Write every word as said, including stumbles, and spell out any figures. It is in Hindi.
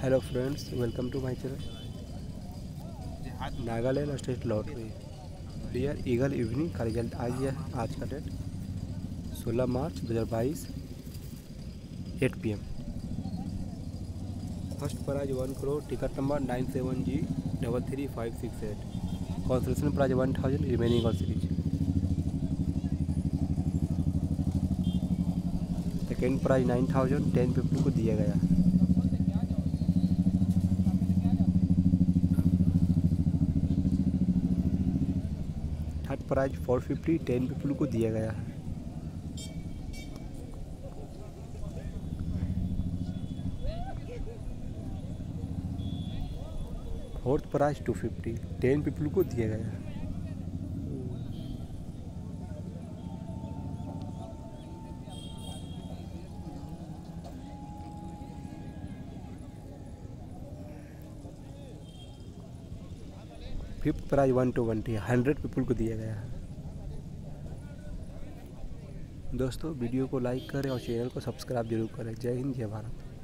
Hello friends, welcome to my channel. Nagaland state lottery dear eagle evening का रिजल्ट आ गया है। आज का डेट सोलह मार्च दो हज़ार बाईस eight P M. First prize one crore, ticket number nine seven G double three five six eight. Consolation prize one thousand, remaining all series. Second prize nine thousand, ten people को दिया गया। Third prize four fifty, ten people को दिया गया है। Fourth prize two fifty, ten people को दिया गया है। Fifth prize one two twenty, hundred people को दिया गया है। दोस्तों वीडियो को लाइक करें और चैनल को सब्सक्राइब जरूर करें। जय हिंद, जय भारत।